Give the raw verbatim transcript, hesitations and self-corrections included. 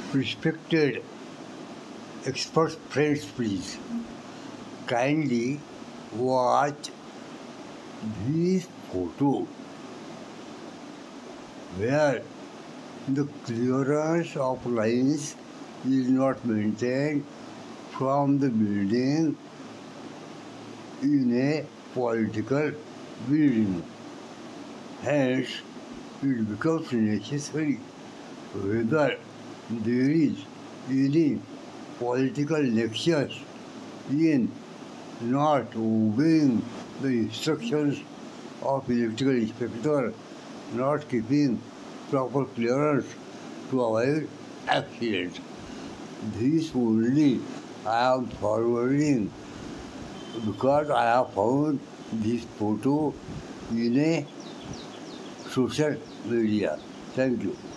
Respected expert friends, please kindly watch this photo where the clearance of lines is not maintained from the building in a political building. Hence, it becomes necessary whether there is any political nexus in not obeying the instructions of electrical inspector, not keeping proper clearance to avoid accidents. This only I am forwarding because I have found this photo in a social media. Thank you.